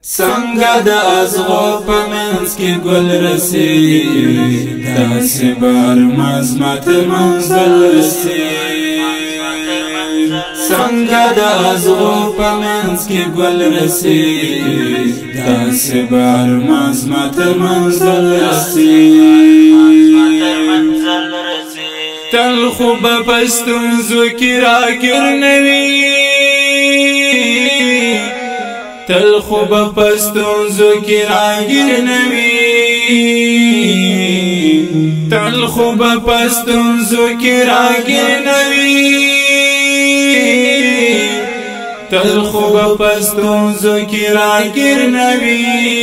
څنګه د ازغو په منځ کې ګل رسي داسې بار مزمت منزل رسي څنګه د ازغو په منځ کې ګل رسي داسې بار مزمت منزل رسي تل خو به په ستونزو کې راګر نه وي تل خو به په ستونزو کې راګر نه وي تل خو به په ستونزو کې راګر نه وي تل خو به په ستونزو کې راګر نه وي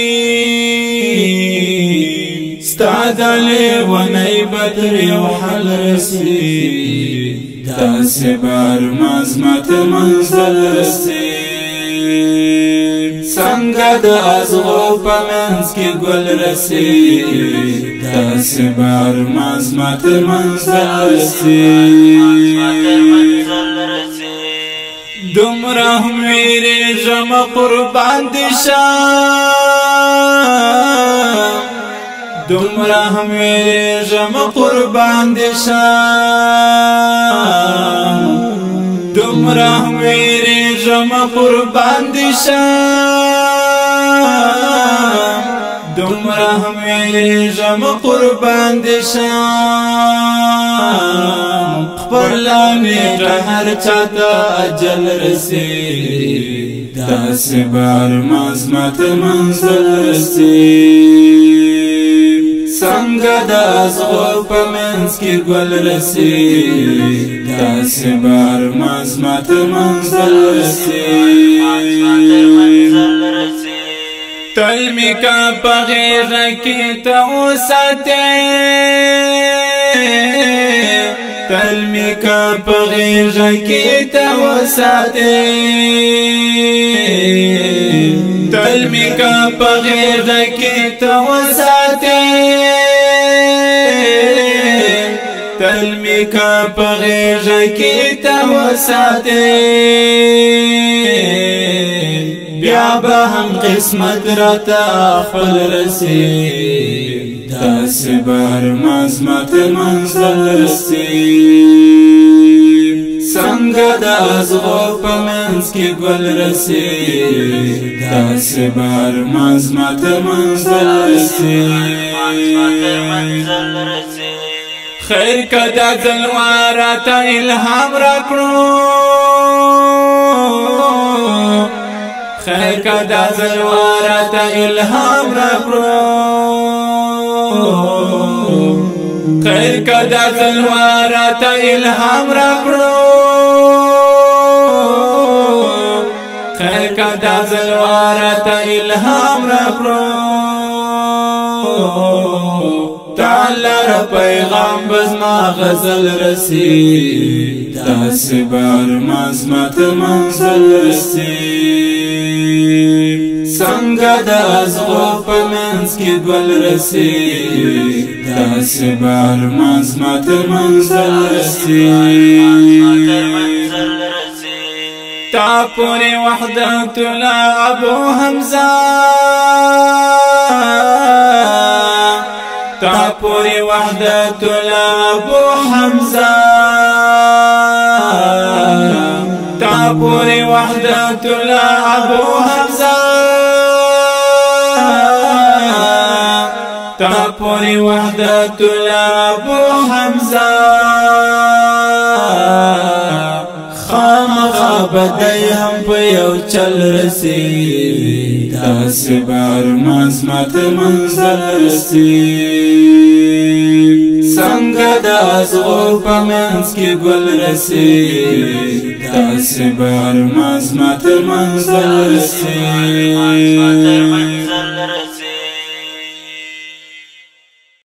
ستا د لیونۍ بدر یو حل رسي داسې بار مزمت منزل رسي څنګه د ازغو په منځ کې ګل رسي داسې بار مزمت منزل رسي دومره هم ویرېږم قربان دې شم دومره هم ویرېږم قربان دې شم دومره هم ویرېږم قربان دې شم دومره هم ویرېږم قربان دې شم خپله نیټه هر چا ته اجل رسي داسې بار مزمت منزل رسي څنګه د ازغو په منځ کې ګل رسي داسې بار مزمت منزل رسي تل می کا په غیږه کې ته وساتې تل می کا په غیږه کې ته وساتې تل می کا په غیږه کې ته وساتې تل می کا په غیږه کې ته وساتې بیا به هم قسمت راته خپل رسي داسې بار مزمت منزل رسي څنګه د ازغو په منځ کې ګل رسي داسې بار مزمت منزل رسي خیر که دا ځل راته الهام راکړو خیر که دا ځل راته الهام راکړو خیر که دا ځل راته الهام راکړو خیر که دا ځل راته الهام راکړو تعالی را پیغام بزما غزل رسي داسې بار مزمت منزل رسي څنګه د ازغو په منځ کې ګل رسي داسې بار مزمت منزل رسي تا پوری وحدت لا ابو حمزه تا پوری وحدت لا ابو حمزه تا پوری وحدت لا ابو حمزه تا پوری وحدت لا ابو حمزه خامخا بدای هم په یو چل رسي داسې بار مزمت منزل رسي څنګه د ازغو په منځ کې ګل رسي داسې بار مزمت منزل رسي